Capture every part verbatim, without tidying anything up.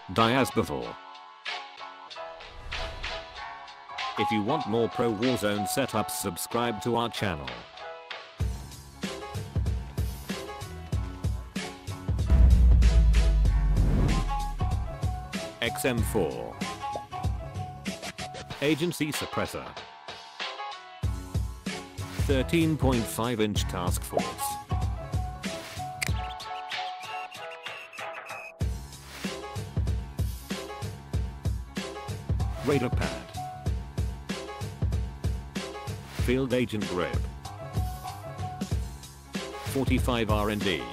Diaz Biffle. If you want more pro Warzone setups, subscribe to our channel. X M four. Agency suppressor. thirteen point five inch task force. Radar pad. Field agent grip. forty-five R and D.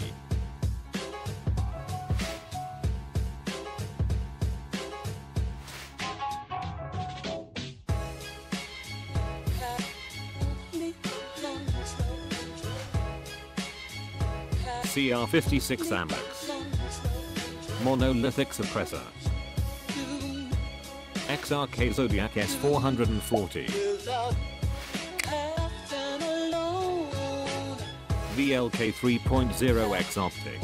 C R fifty-six A M A X. Monolithic suppressor. X R K Zodiac S four forty. V L K three point oh X optic.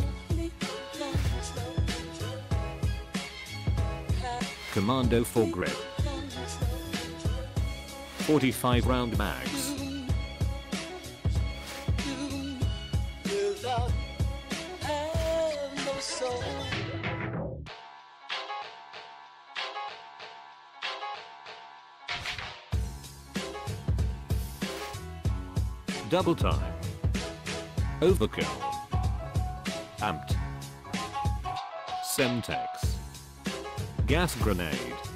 Commando four grip. forty-five round mags. Double time. Overkill. Amped. Semtex. Gas grenade.